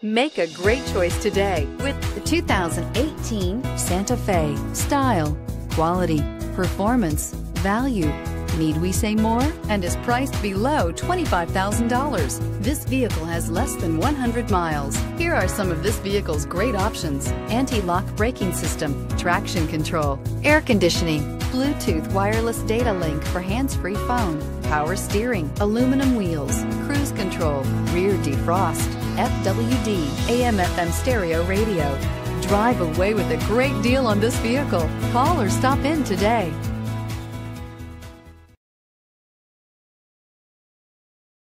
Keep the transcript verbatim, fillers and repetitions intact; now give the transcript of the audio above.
Make a great choice today with the two thousand eighteen Santa Fe. Style, quality, performance, value. Need we say more? And is priced below twenty-five thousand dollars. This vehicle has less than one hundred miles. Here are some of this vehicle's great options: anti-lock braking system, traction control, air conditioning, Bluetooth wireless data link for hands-free phone, power steering, aluminum wheels, cruise control, rear defrost, F W D, A M F M stereo radio. Drive away with a great deal on this vehicle. Call or stop in today.